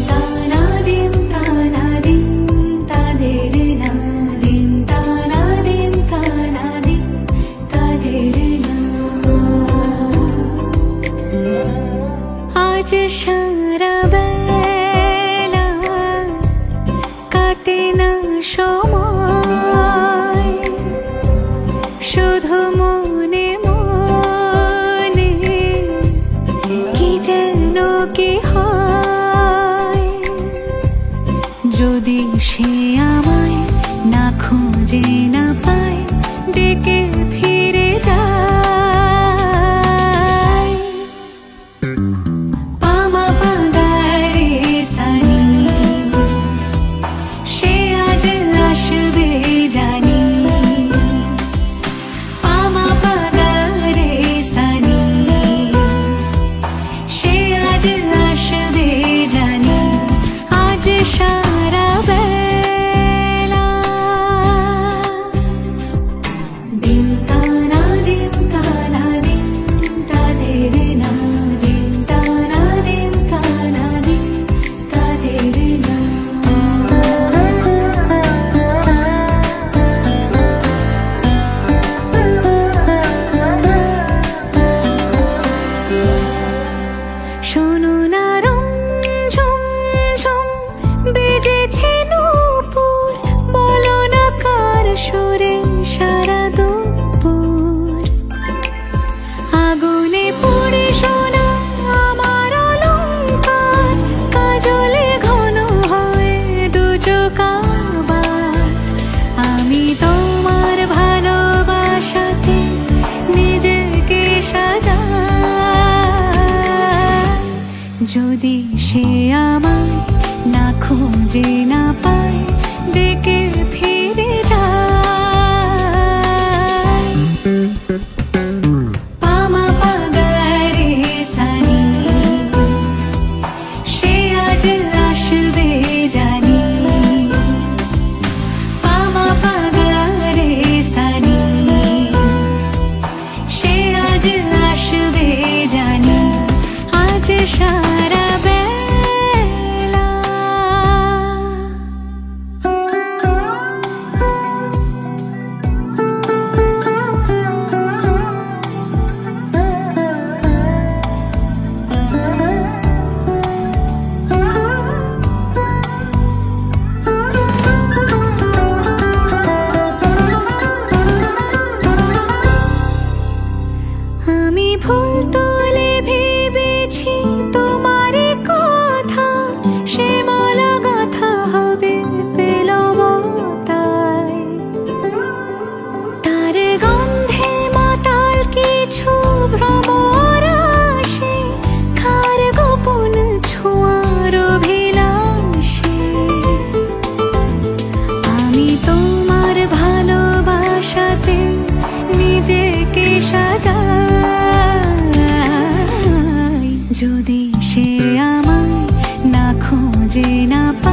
সারা বেলা কাটে না সময়, শুধু মনে মনে কি যেন কি হয়। যদি সে আমায় না খুঁজে না পায়, ডেকে ফিরে যায়। শোনো না রঞ্ঝম ঝম বেজেছে নূপুর, বলো না কার সুরে সারা দুপুর। আগুনে পুড়ে সোনা আমার অলংকার, কাজলে ঘন হয় দু চোখ আবার। আমি তোমার ভালোবাসাতে নিজেকে সাজাই। যদি সে আমায় না খুঁজে না পায়, ডেকে ফিরে যায়। পামা পাগারে সানি, সে আজ আসবে জানি। পামা পাগারে সানি, সে আজ আসবে জানি। আজ সারা বেলা আমি ভুল তোলে ভেবেছি তোমার কথা, সে মালা গাথা হবে পেলাম তাই। তার গন্ধে মাতাল কিছু ভ্রমর আসে, কার গোপন ছোঁয়ার অভিলাষে। আমি তোমার ভালোবাসাতে নিজেকে সাজাই। যদি সে আমায় না খুঁজে না পায়,